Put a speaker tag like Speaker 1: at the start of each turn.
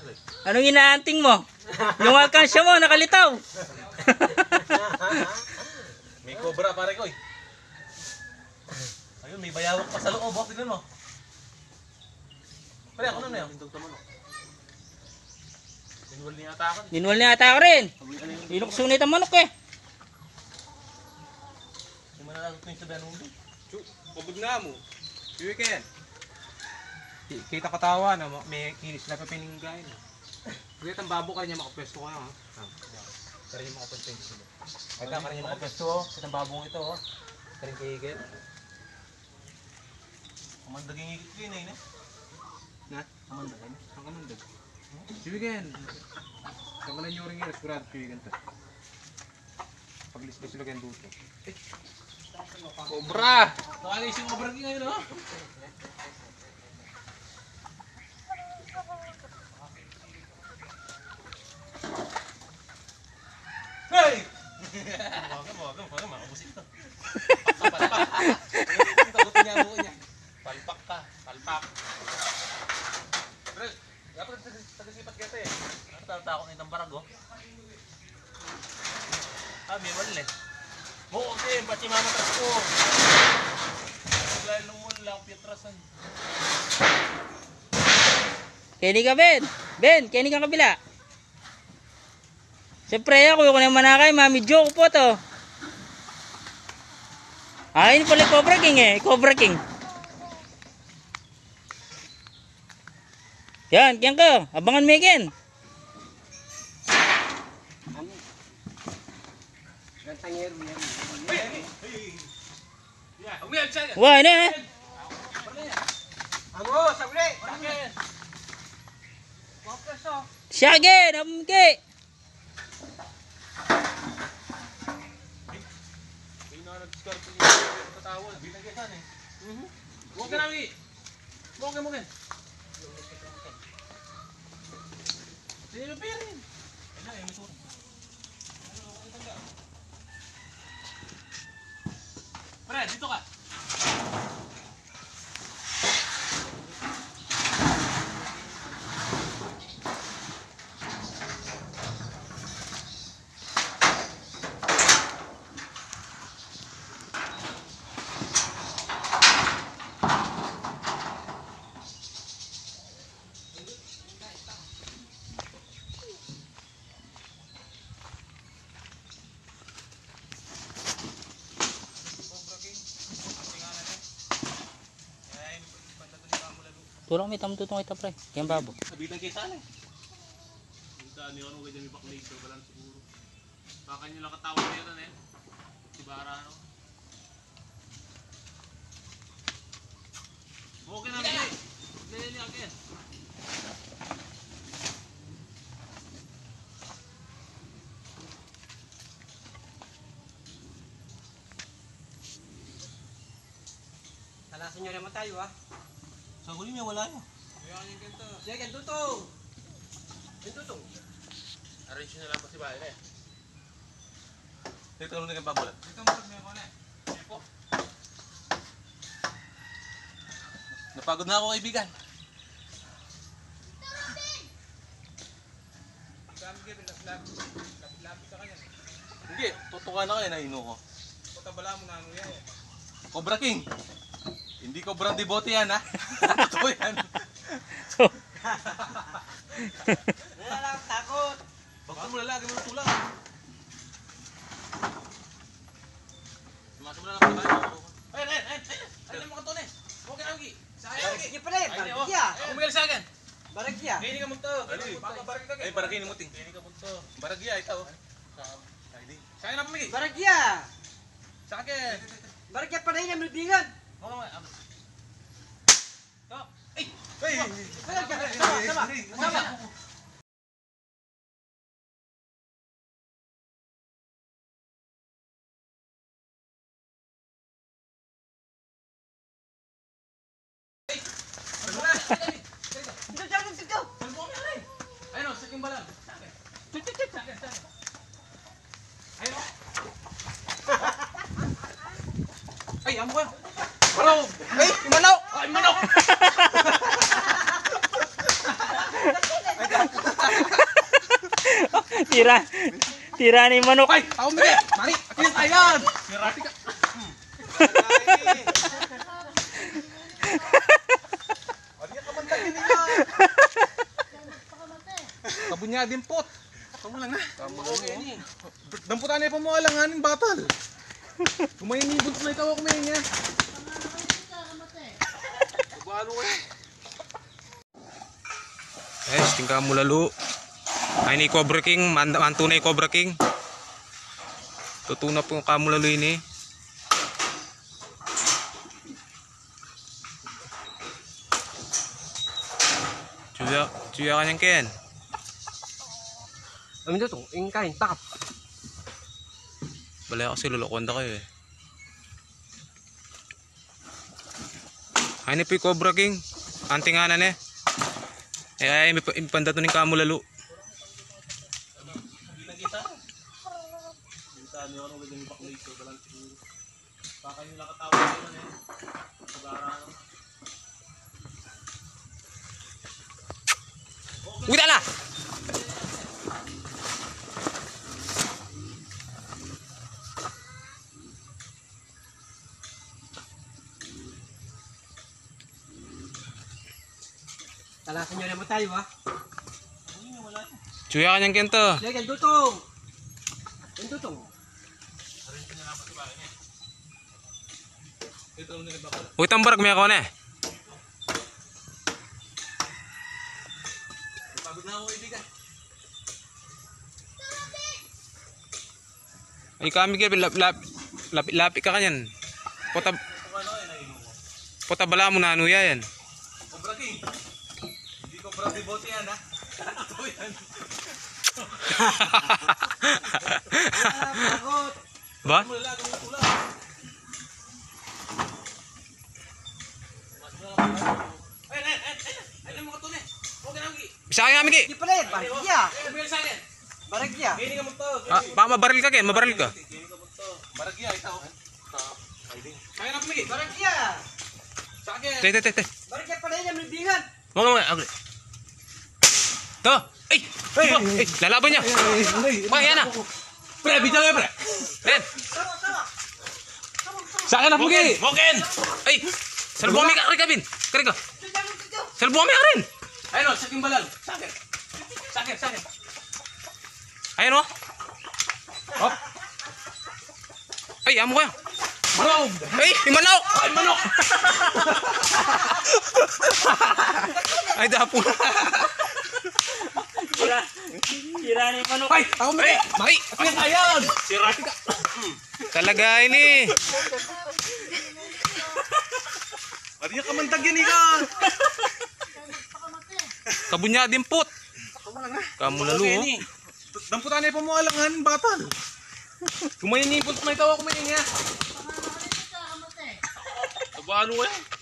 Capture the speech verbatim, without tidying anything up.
Speaker 1: Anong inaanting mo? Yung alkansya mo, nakalitaw.
Speaker 2: May cobra pare ko eh. Ayun, may bayawak pa sa loob. Oh, tignan mo. Pare, ako na yun. Dinwal niya ata ako.
Speaker 1: Dinwal niya ata ako rin. Inuksunit ang manok eh.
Speaker 2: Hindi mo na lang ito yung sabihan mo.
Speaker 3: Pabog na mo. Iwi ka yan. Kita katawa na may kinis na papininggain. Kaya ang babo ka rin niya makapwesto ka ha. Kaya niya makapwesto yung sila. Kaya ka rin niya makapwesto oh. Sa ang babong ito oh. Kaya rin kihigit.
Speaker 2: Kamandaging higit ko yun eh.
Speaker 3: Na?
Speaker 2: Kamandaging?
Speaker 3: Ang kamandag. Iwi ka yan. Tanggalan nyo rin yun. Sigurado kiwigan to. Pag-list sila kayo duto. Cobra!
Speaker 2: Nakalis yung cobra ngayon oh. Hey! Mawaga, mawaga, mawaga, makabusik ito. Palpak, palpak. Tagutin niya ang buo niya. Palpak ka, palpak. Pero, dapat tagasipat kita eh. Ano tatakot na itang barag oh? Ah, may mali eh. Oo, okay, pati mamatras ko. Bigla lumul lang, piatrasan.
Speaker 1: Kenny ka, Ben. Ben, Kenny ka kabila. Siyempre ako, yung kunang manakay, Mami Jo po to. Ah, yun pala Cobra King eh. Cobra King. Yan, kyan ka. Abangan mo yan.
Speaker 3: Gantangero yan.
Speaker 1: Wah, ini eh.
Speaker 3: Amo, sabli!
Speaker 1: Siya again, amke.
Speaker 2: Nag-discard ko yung katawal. Binagyasan eh. Huwag ka namin. Huwag ka mo gan. Sino pa rin? Ano yung ito? Pre, dito ka.
Speaker 1: Turang may tamututong kita pre. Yan babo.
Speaker 2: Sabitan kayo sana eh. Sabitan niyo ano kayo dyan may baklaser. Balang siguro. Baka nyo lang katawag kayo na eh. Si Bara ano. Okay na bili. Bili niya again.
Speaker 3: Talasan nyo naman tayo ha.
Speaker 2: Sa huli niya wala niya.
Speaker 3: Ayan yung ganito. Sige, ganito to. Ganito to.
Speaker 2: Arrange nyo na lang pa si Bara eh. Dito ka muna kang pabulat.
Speaker 3: Dito mo rin ako na eh.
Speaker 2: Sige po. Napagod na ako kaibigan.
Speaker 3: Lapit ka kanya.
Speaker 2: Hindi, tutukan na kayo na ino ko.
Speaker 3: Patabala mo na ano yan eh.
Speaker 2: Cobra King. Hindi Cobra Debote yan ha. Totoo yan.
Speaker 3: Wala lang, takot.
Speaker 2: Huwag ka mo lalagay mo ng tulang. Sumasok mo na lang pa tayo. Ayun, ayun, ayun. Ayun lang mga tone. Huwag ka nagi. Sayang.
Speaker 3: Sige pa rin, baragya.
Speaker 2: Kumigal sa akin.
Speaker 3: Baragya.
Speaker 2: Kaya ka munto. Ay, baragay ni Muting. Kaya ka munto. Baragya, ito. Sayang na pamigay.
Speaker 3: Baragya.
Speaker 2: Sa akin.
Speaker 3: Baragya pa rin yung mulbingan.
Speaker 2: Oo nga. Stop. Ay!
Speaker 3: Ay! Baragya. Sama, sama. Sama. Dito, dito, dito.
Speaker 2: Ayun o, saking balang. Sa akin. Sa akin, sa akin. Ayun o. Ay, amo ka. Manaw! Ay, manaw! Ay, manaw!
Speaker 1: Tira. Tira ni manok.
Speaker 3: Ay, tao mo yan. Mari, ayan, ayan. Sirati ka. Ari ka man tayo nila. Kabunya din pot. Kamu lang na. Kamu lang na. Damputan na po mo alanganin batal. Kumain ni bunts na ikaw ako kumain niya. Balo kayo. Guys, tingka mo lalo. Ay ni Cobra King, man mantunay Cobra King. Tutuna po yung kamu lalo ini. Cuya, cuya kanyang ken.
Speaker 4: Amin to, yung kain, takap.
Speaker 3: Balaya kasi lulukuan da kayo eh. Ay ni po yung Cobra King. Antinganan eh. Eh ay ipanda to ng kamu lalo. Wita na!
Speaker 4: Talasan nyo naman tayo ha.
Speaker 3: Cuya kanyang kento.
Speaker 4: Sige, yan tutong. Yan tutong.
Speaker 3: Uy, tambarak may ako na eh. Ay kami kaya lap, lap, lap, lapi ka kanyan. Pota Pota bala mo na ano yan.
Speaker 2: Cobra King. Hindi Cobra de bote yan ha. Ito yan.
Speaker 3: Ba?
Speaker 2: Wala kang tula. Ay, ay, ay, ay. Ay, mo ka to ne. Okay na gi.
Speaker 3: Bisa kaya miki.
Speaker 4: Di pala, barigya.
Speaker 2: Eh, bigyan sa akin.
Speaker 4: Barigya.
Speaker 2: Gini ka mo to.
Speaker 3: Ah, baka mabaril ka ken, mabaril ka.
Speaker 2: Gini ka mo to. Baragya itaw. Kaya na pumigi.
Speaker 4: Barigya.
Speaker 2: Sa akin.
Speaker 3: Te te te te.
Speaker 4: Barigya pala yan, may bingan.
Speaker 3: Mga mga agli. To. Ay! Ay! Ay! Lalaban niya. Ba, yan na.
Speaker 2: Pre, bitaw pre.
Speaker 3: Ren.
Speaker 4: Sama, sama.
Speaker 3: Sa akin na pugi.
Speaker 2: Moken.
Speaker 3: Ay! Salbuhan mi ka rin kabin. Kari ka.
Speaker 4: Tudyan mo, tudyan.
Speaker 3: Salbuhan mi ka rin.
Speaker 2: Ayun o, sa aking balal. Sa akin. Sa akin, sa akin.
Speaker 3: Ayan o. Hop. Ay, amo ka.
Speaker 2: Bro!
Speaker 3: Ay, imanaw.
Speaker 2: Ay, manok!
Speaker 3: Ay, dapo.
Speaker 1: Tira. Tira ni manok.
Speaker 3: Ay, ako mi. Maki.
Speaker 2: Ayan, ayan! Sirati ka.
Speaker 3: Talaga ini.
Speaker 2: Ari ka man tagyan ka.
Speaker 3: Kabunya din put. Kamu lalu oh.
Speaker 2: Damputan na po mo alangan, batal. Kumain ni punto na ikaw ako kumain niya. Tabalo ka yan.